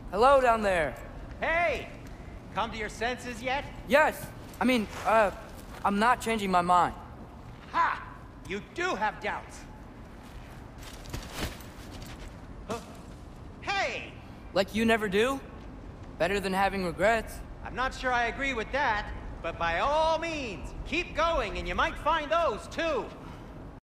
Hello down there. Hey! Come to your senses yet? Yes. I mean, I'm not changing my mind. Ha! You do have doubts. Huh? Hey! Like you never do? Better than having regrets. I'm not sure I agree with that, but by all means, keep going and you might find those too.